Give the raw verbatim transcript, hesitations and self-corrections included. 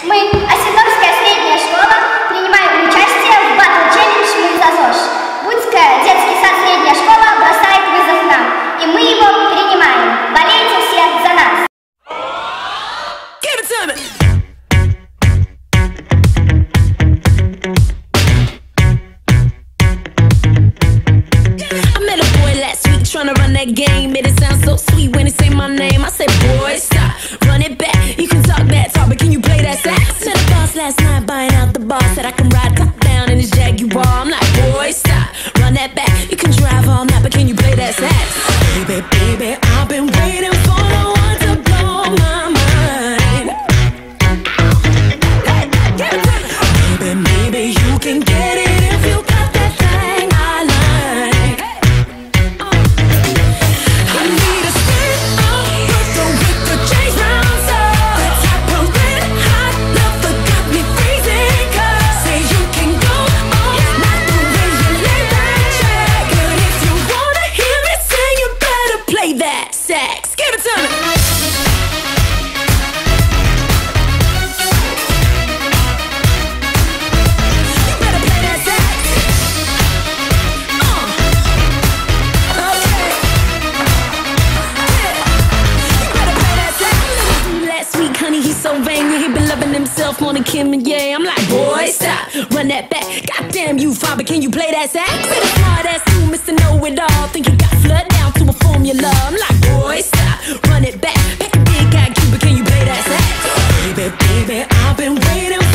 Мы, Осетовская средняя школа, принимаем участие в батл челлендж «Мы за ЗОЖ». Будская детский сад средняя школа бросает вызов нам, и мы его принимаем. Болейте все за нас! Give it to me. Trying to run that game, made it sound so sweet when he say my name. I said, boy, stop, run it back. You can talk that talk, but can you play that sax? Met a boss last night, buying out the bar. Said I can ride top down in his Jaguar. I'm like, boy, stop, run that back. You can drive all night, but can you play that sax? Baby, baby, I've been waiting for the one to blow my mind. Baby, maybe you can get it if you got that thing I like. Sex. Give it to me. You better play that sex. Uh. Okay. Yeah. You better play that sex. Last week, honey, he's so vain. He been loving himself more than Kim and Ye. I'm like, boy, stop, run that back. Goddamn you, father, can you play that sax? With a smart ass too, Mister Know-It-All. Think you got flood down to a formula. I'm like, boy, stop, run it back. Back a big guy, Cuba, can you play that sax? Baby, baby, I've been waiting.